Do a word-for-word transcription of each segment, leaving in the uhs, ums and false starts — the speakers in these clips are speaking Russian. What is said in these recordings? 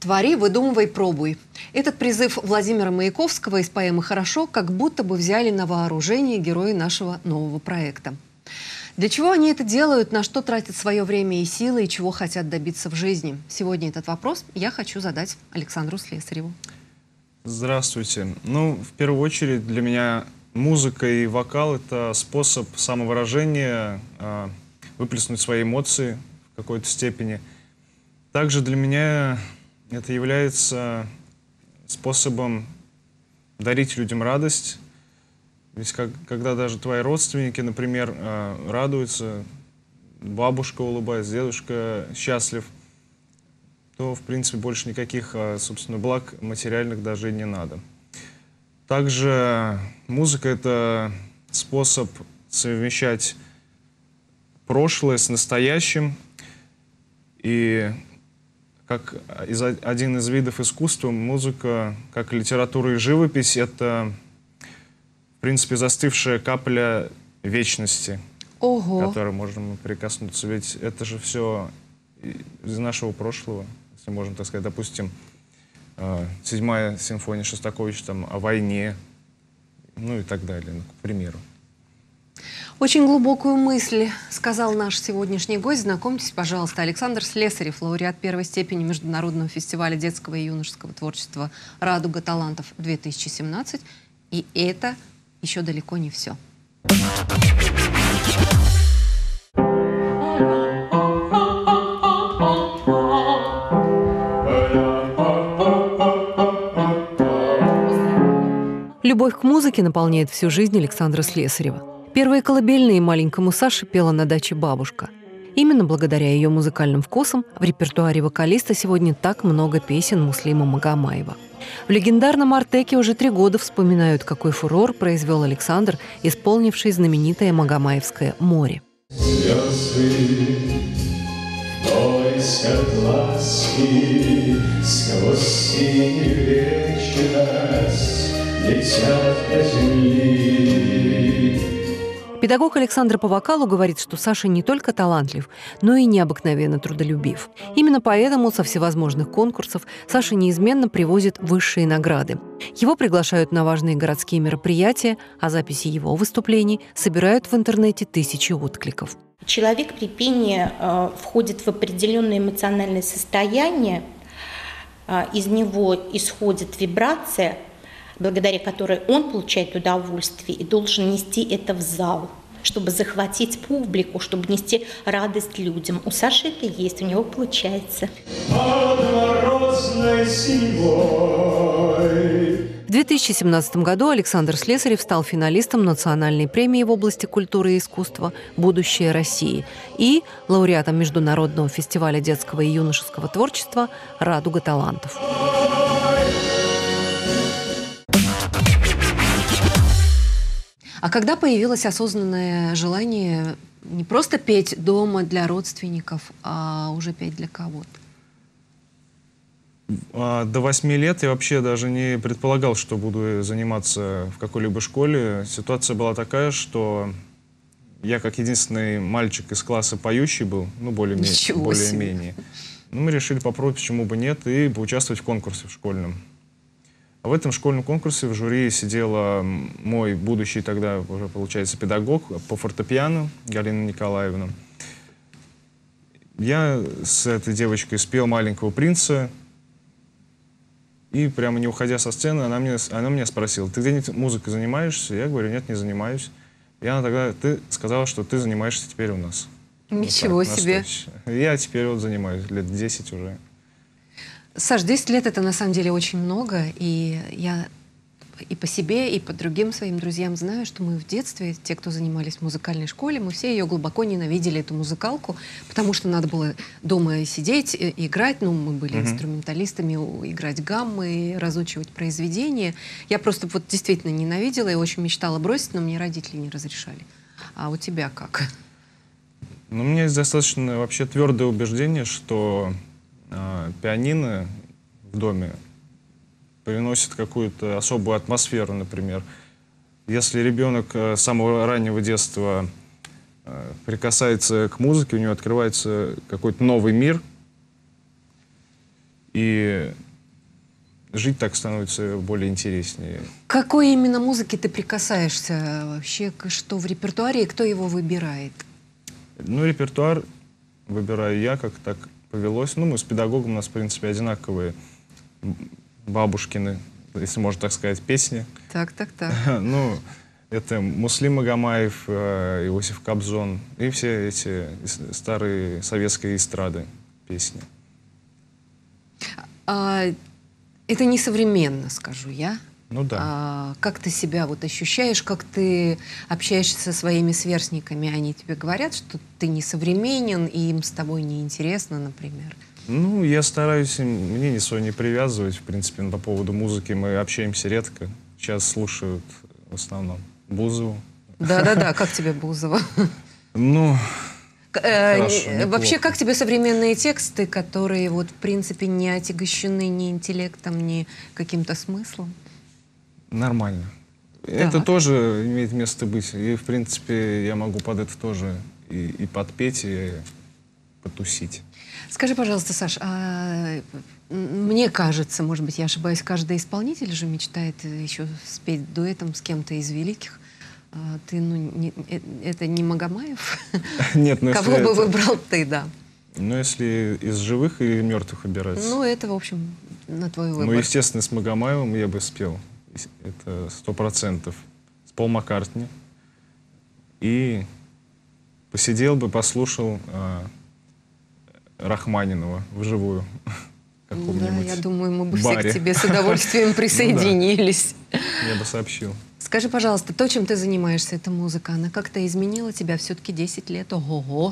Твори, выдумывай, пробуй. Этот призыв Владимира Маяковского из поэмы «Хорошо» как будто бы взяли на вооружение герои нашего нового проекта. Для чего они это делают, на что тратят свое время и силы, и чего хотят добиться в жизни? Сегодня этот вопрос я хочу задать Александру Слесареву. Здравствуйте. Ну, в первую очередь, для меня музыка и вокал — это способ самовыражения, выплеснуть свои эмоции в какой-то степени. Также для меня это является способом дарить людям радость. Ведь как, когда даже твои родственники, например, радуются, бабушка улыбается, дедушка счастлив, то, в принципе, больше никаких, собственно, благ материальных даже и не надо. Также музыка — это способ совмещать прошлое с настоящим. И как из, один из видов искусства, музыка, как литература и живопись, это, в принципе, застывшая капля вечности, Ого. к которой можем прикоснуться. Ведь это же все из нашего прошлого, если можно так сказать. Допустим, седьмая симфония Шостаковича там о войне, ну и так далее, ну, к примеру. Очень глубокую мысль сказал наш сегодняшний гость. Знакомьтесь, пожалуйста, Александр Слесарев, лауреат первой степени Международного фестиваля детского и юношеского творчества «Радуга талантов-две тысячи семнадцать». И это еще далеко не все. Любовь к музыке наполняет всю жизнь Александра Слесарева. Первые колыбельные маленькому Саше пела на даче бабушка. Именно благодаря ее музыкальным вкусам в репертуаре вокалиста сегодня так много песен Муслима Магомаева. В легендарном «Артеке» уже три года вспоминают, какой фурор произвел Александр, исполнивший знаменитое магомаевское «Море». Слезы, бойся глазки, сквозь синюю вечность летят до земли. Педагог Александр по вокалу говорит, что Саша не только талантлив, но и необыкновенно трудолюбив. Именно поэтому со всевозможных конкурсов Саша неизменно привозит высшие награды. Его приглашают на важные городские мероприятия, а записи его выступлений собирают в интернете тысячи откликов. Человек при пении э, входит в определенное эмоциональное состояние, э, из него исходит вибрация, благодаря которой он получает удовольствие и должен нести это в зал, чтобы захватить публику, чтобы нести радость людям. У Саши это есть, у него получается. В две тысячи семнадцатом году Александр Слесарев стал финалистом национальной премии в области культуры и искусства «Будущее России» и лауреатом Международного фестиваля детского и юношеского творчества «Радуга талантов». А когда появилось осознанное желание не просто петь дома для родственников, а уже петь для кого-то? До восьми лет я вообще даже не предполагал, что буду заниматься в какой-либо школе. Ситуация была такая, что я как единственный мальчик из класса поющий был, ну, более-менее. более-менее. Ну, мы решили попробовать, почему бы нет, и поучаствовать в конкурсе в школьном. А в этом школьном конкурсе в жюри сидела мой будущий тогда уже, получается, педагог по фортепиано Галина Николаевна. Я с этой девочкой спел «Маленького принца». И прямо не уходя со сцены, она, мне, она меня спросила: ты где-нибудь музыкой занимаешься? Я говорю: нет, не занимаюсь. И она тогда: ты сказала, что ты занимаешься теперь у нас. Ничего вот так, себе. настойчиво. Я теперь вот занимаюсь лет десять уже. Саш, десять лет — это на самом деле очень много, и я и по себе, и по другим своим друзьям знаю, что мы в детстве, те, кто занимались в музыкальной школе, мы все ее глубоко ненавидели, эту музыкалку, потому что надо было дома сидеть, и играть, ну, мы были mm-hmm. инструменталистами, играть гаммы, разучивать произведения. Я просто вот действительно ненавидела и очень мечтала бросить, но мне родители не разрешали. А у тебя как? Ну, у меня есть достаточно вообще твердое убеждение, что э, пианино в доме приносит какую-то особую атмосферу, например. Если ребенок с самого раннего детства прикасается к музыке, у него открывается какой-то новый мир. И жить так становится более интереснее. К какой именно музыке ты прикасаешься вообще? Что в репертуаре и кто его выбирает? Ну, репертуар выбираю я, как так повелось. Ну, мы с педагогом, у нас, в принципе, одинаковые бабушкины, если можно так сказать, песни. Так, так, так. Ну, это Муслим Магомаев, Иосиф Кобзон и все эти старые советские эстрады песни. А, это не современно, скажу я. Ну да. А, как ты себя вот ощущаешь, как ты общаешься со своими сверстниками? Они тебе говорят, что ты не современен, и им с тобой не интересно, например? Ну, я стараюсь им мнение свое не привязывать. В принципе, по поводу музыки мы общаемся редко. Сейчас слушают в основном Бузову. Да-да-да, как тебе Бузова? Ну, хорошо, вообще, как тебе современные тексты, которые вот в принципе не отягощены ни интеллектом, ни каким-то смыслом? Нормально. Это тоже имеет место быть. И, в принципе, я могу под это тоже и, и подпеть, и потусить. Скажи, пожалуйста, Саш, а мне кажется, может быть, я ошибаюсь, каждый исполнитель же мечтает еще спеть дуэтом с кем-то из великих. А ты, ну, не, это не Магомаев? Нет, ну кого бы выбрал ты, да? Ну, если из живых и мертвых выбирать. Ну, это, в общем, на твой выбор. Ну, естественно, с Магомаевым я бы спел. Это сто процентов. С Пол Маккартни. И посидел бы, послушал а, Рахманинова вживую. Да, я думаю, мы бы баре. все к тебе с удовольствием присоединились. Я бы сообщил. Скажи, пожалуйста, то, чем ты занимаешься, эта музыка, она как-то изменила тебя все-таки десять лет? Ого-го!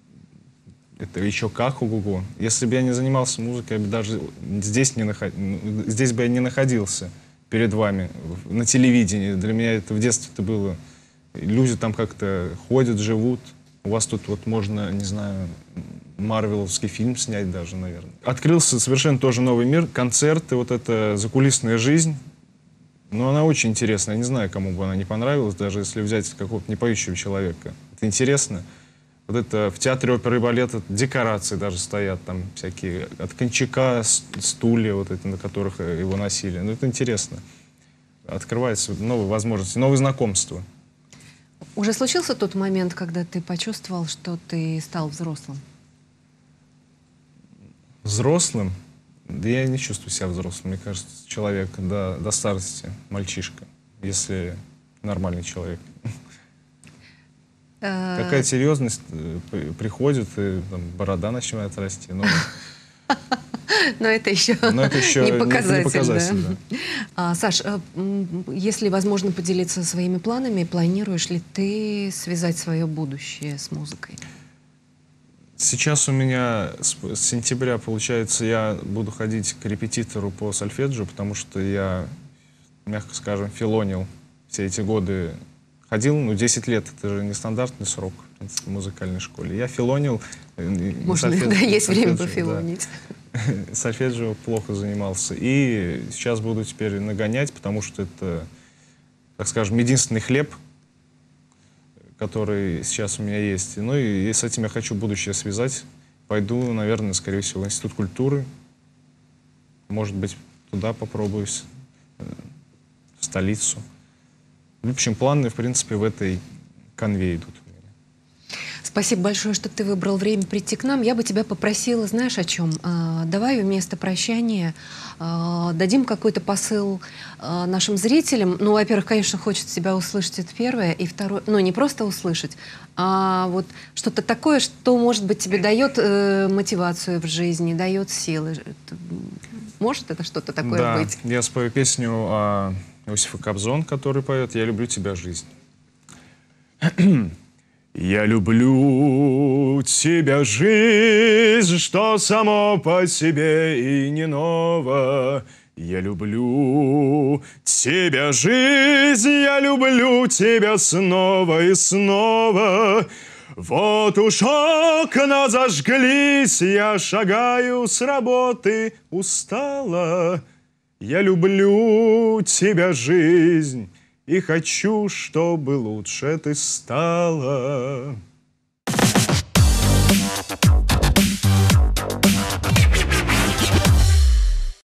Это еще как ого-го. Если бы я не занимался музыкой, я бы даже здесь, не наход... здесь бы я не находился перед вами, на телевидении. Для меня это в детстве это было. Люди там как-то ходят, живут. У вас тут вот можно, не знаю, марвеловский фильм снять даже, наверное. Открылся совершенно тоже новый мир. Концерты, вот эта закулисная жизнь. Но она очень интересная. Я не знаю, кому бы она не понравилась, даже если взять какого-то непоющего человека. Это интересно. Вот это в театре оперы и балета декорации даже стоят, там всякие от кончака, стулья, вот эти, на которых его носили. Ну, это интересно. Открываются новые возможности, новые знакомства. Уже случился тот момент, когда ты почувствовал, что ты стал взрослым? Взрослым? Да я не чувствую себя взрослым. Мне кажется, человек до, до старости, мальчишка, если нормальный человек. Какая серьезность приходит, и там, борода начинает расти. Но, но это еще, но это еще не показатель. Не показатель, да? Да. А, Саш, если возможно поделиться своими планами, планируешь ли ты связать свое будущее с музыкой? Сейчас у меня с, с сентября, получается, я буду ходить к репетитору по сольфеджио, потому что я, мягко скажем, филонил все эти годы. Ходил, ну, десять лет, это же нестандартный срок в принципе, в музыкальной школе. Я филонил. Можно, да, есть время пофилонить. Да. Сольфеджио плохо занимался. И сейчас буду теперь нагонять, потому что это, так скажем, единственный хлеб, который сейчас у меня есть. Ну и, и с этим я хочу будущее связать. Пойду, наверное, скорее всего, в Институт культуры. Может быть, туда попробуюсь, в столицу. В общем, планы, в принципе, в этой конве идут. Спасибо большое, что ты выбрал время прийти к нам. Я бы тебя попросила, знаешь, о чем? А, давай вместо прощания а, дадим какой-то посыл а, нашим зрителям. Ну, во-первых, конечно, хочется тебя услышать, это первое. И второе, ну, не просто услышать, а вот что-то такое, что, может быть, тебе дает э, мотивацию в жизни, дает силы. Это, может это что-то такое да, быть? Я спою песню о Иосифа Кобзон, который поет «Я люблю тебя, жизнь». Я люблю тебя, жизнь, что само по себе и не ново. Я люблю тебя, жизнь, я люблю тебя снова и снова. Вот уж окна зажглись, я шагаю с работы устала. Я люблю тебя, жизнь, и хочу, чтобы лучше ты стала.